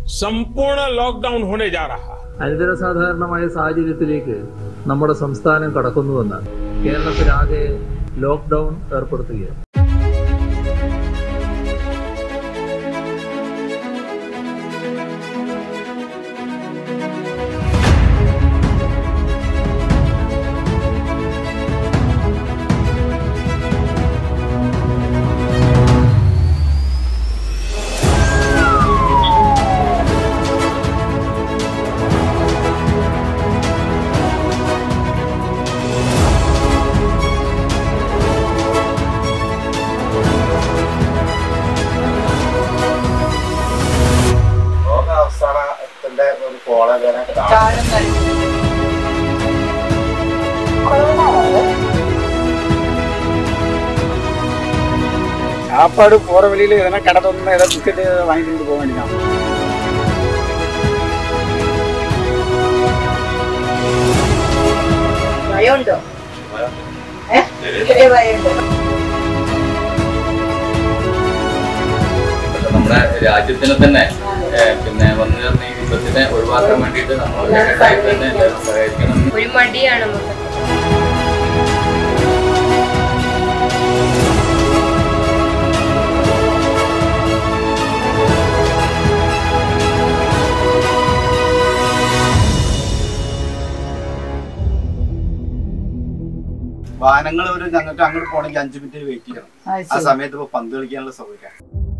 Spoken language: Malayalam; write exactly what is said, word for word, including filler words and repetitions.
संपूर्ण लॉकडाउन होने जा रहा है. അനിതര സാധാരണമായ സാഹചര്യത്തിലേക്ക് നമ്മുടെ സംസ്ഥാനം കടക്കുന്നുവെന്നാണ്. കേരളത്തിലാകെ ലോക്ക്ഡൌൺ ഏർപ്പെടുത്തുകയാണ്. சாப்பாடு போற வழியில எதனா கடை தோணுன்னா ஏதாவது பிஸ்கெட் வாங்கிட்டு போக வேண்டியதான். ഭയമുണ്ടോ? നമ്മുടെ രാജ്യത്തിന് തന്നെ പിന്നെ വന്നു ചേർന്ന ഈ വിപത്തിനെ ഒഴിവാക്കാൻ വേണ്ടിയിട്ട് നമ്മൾ തന്നെ സഹായിക്കണം. ഒരു മടിയാണ് വാഹനങ്ങൾ ഒരു ഞങ്ങൾക്ക് അങ്ങോട്ട് പോകണമെങ്കിൽ അഞ്ചു മിനിറ്റ് വെയിറ്റ് ചെയ്യണം. ആ സമയത്ത് ഇപ്പൊ പന്ത് കളിക്കാനുള്ള സൗകര്യം.